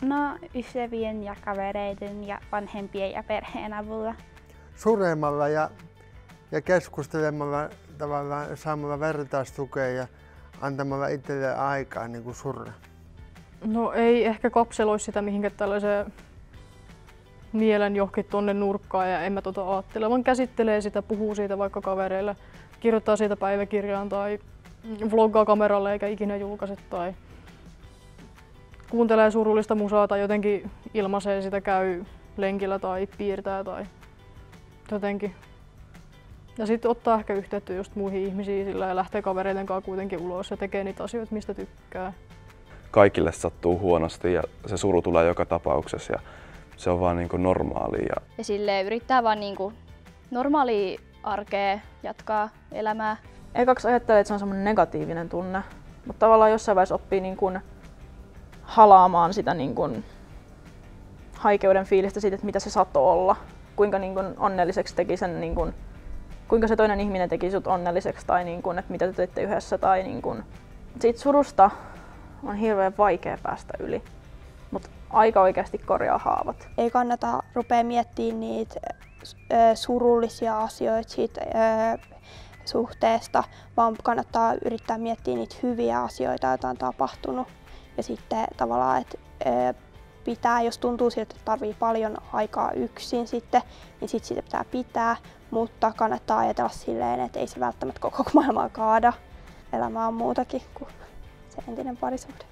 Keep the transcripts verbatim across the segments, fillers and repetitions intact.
No, ystävien ja kavereiden ja vanhempien ja perheen avulla. Suremalla ja, ja keskustelemalla, tavallaan saamalla vertaistukea ja antamalla itselleen aikaa niin kuin surra. No ei ehkä kapseloisi sitä mihinkään tällaiseen mielen johonkin tonne nurkkaan ja en mä tota ajattele, vaan käsittelee sitä, puhuu siitä vaikka kavereille, kirjoittaa siitä päiväkirjaan tai vloggaa kameralle eikä ikinä julkaise tai kuuntelee surullista musaa tai jotenkin ilmaisee sitä, käy lenkillä tai piirtää tai jotenkin. Ja sitten ottaa ehkä yhteyttä just muihin ihmisiin sillä ja lähtee kavereiden kanssa kuitenkin ulos ja tekee niitä asioita, mistä tykkää. Kaikille sattuu huonosti ja se suru tulee joka tapauksessa ja se on vaan niin kuin normaalia. Ja, ja silleen yrittää vaan niin kuin normaalia arkea jatkaa elämää. Ekaksi ajattelee, että se on semmoinen negatiivinen tunne, mutta tavallaan jossain vaiheessa oppii niin kuin halaamaan sitä niin kuin haikeuden fiilistä siitä, että mitä se saattoi olla. Kuinka niin kuin onnelliseksi teki sen, niin kuin, kuinka se toinen ihminen teki sut onnelliseksi tai niin kuin, että mitä te teitte yhdessä. Tai niin kuin. Siitä surusta on hirveän vaikea päästä yli, mutta aika oikeasti korjaa haavat. Ei kannata rupea miettimään niitä surullisia asioita siitä suhteesta, vaan kannattaa yrittää miettiä niitä hyviä asioita, joita on tapahtunut. Ja sitten tavallaan, että pitää, jos tuntuu siltä, että tarvii paljon aikaa yksin sitten, niin sitten sitä pitää pitää, mutta kannattaa ajatella silleen, että ei se välttämättä koko maailmaa kaada. Elämä on muutakin kuin se entinen parisuhde.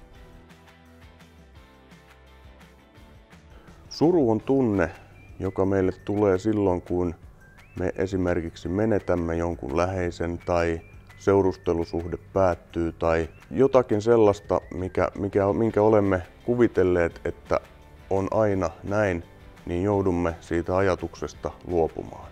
Suru on tunne, joka meille tulee silloin, kun me esimerkiksi menetämme jonkun läheisen tai seurustelusuhde päättyy tai jotakin sellaista, mikä, mikä, minkä olemme kuvitelleet, että on aina näin, niin joudumme siitä ajatuksesta luopumaan.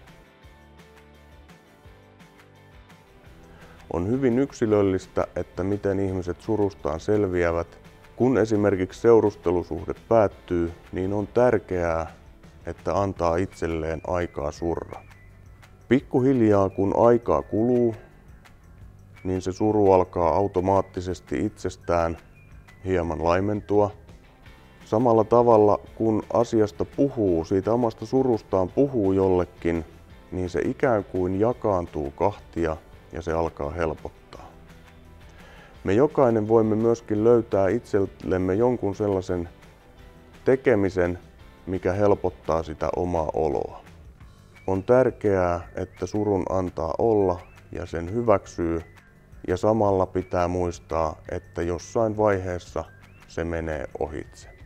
On hyvin yksilöllistä, että miten ihmiset surustaan selviävät. Kun esimerkiksi seurustelusuhde päättyy, niin on tärkeää, että antaa itselleen aikaa surra. Pikkuhiljaa kun aikaa kuluu, niin se suru alkaa automaattisesti itsestään hieman laimentua. Samalla tavalla kun asiasta puhuu, siitä omasta surustaan puhuu jollekin, niin se ikään kuin jakaantuu kahtia ja se alkaa helpottaa. Me jokainen voimme myöskin löytää itsellemme jonkun sellaisen tekemisen, mikä helpottaa sitä omaa oloa. On tärkeää, että surun antaa olla ja sen hyväksyy. Ja samalla pitää muistaa, että jossain vaiheessa se menee ohitse.